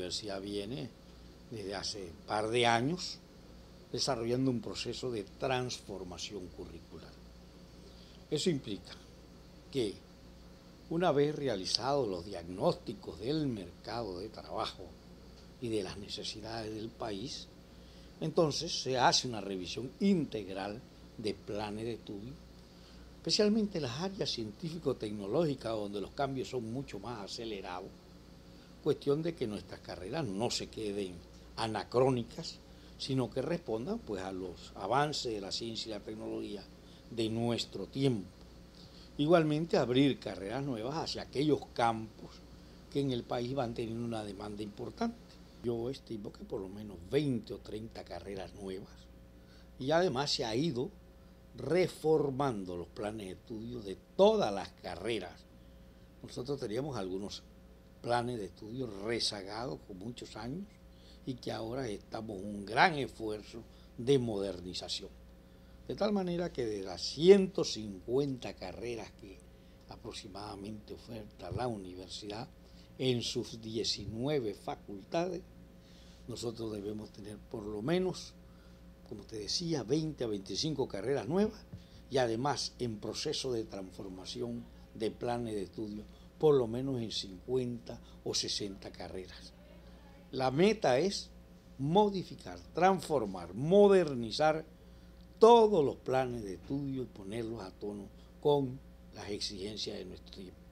universidad viene desde hace un par de años desarrollando un proceso de transformación curricular. Eso implica que una vez realizados los diagnósticos del mercado de trabajo y de las necesidades del país, entonces se hace una revisión integral de planes de estudio, especialmente las áreas científico-tecnológicas donde los cambios son mucho más acelerados, cuestión de que nuestras carreras no se queden anacrónicas, sino que respondan pues a los avances de la ciencia y la tecnología de nuestro tiempo. Igualmente abrir carreras nuevas hacia aquellos campos que en el país van teniendo una demanda importante. Yo estimo que por lo menos 20 o 30 carreras nuevas, y además se ha ido reformando los planes de estudio de todas las carreras. Nosotros teníamos algunos planes de estudio rezagados con muchos años y que ahora estamos en un gran esfuerzo de modernización. De tal manera que de las 150 carreras que aproximadamente oferta la universidad, en sus 19 facultades, nosotros debemos tener por lo menos, como te decía, 20 a 25 carreras nuevas y además en proceso de transformación de planes de estudio, por lo menos en 50 o 60 carreras. La meta es modificar, transformar, modernizar todos los planes de estudio y ponerlos a tono con las exigencias de nuestro tiempo.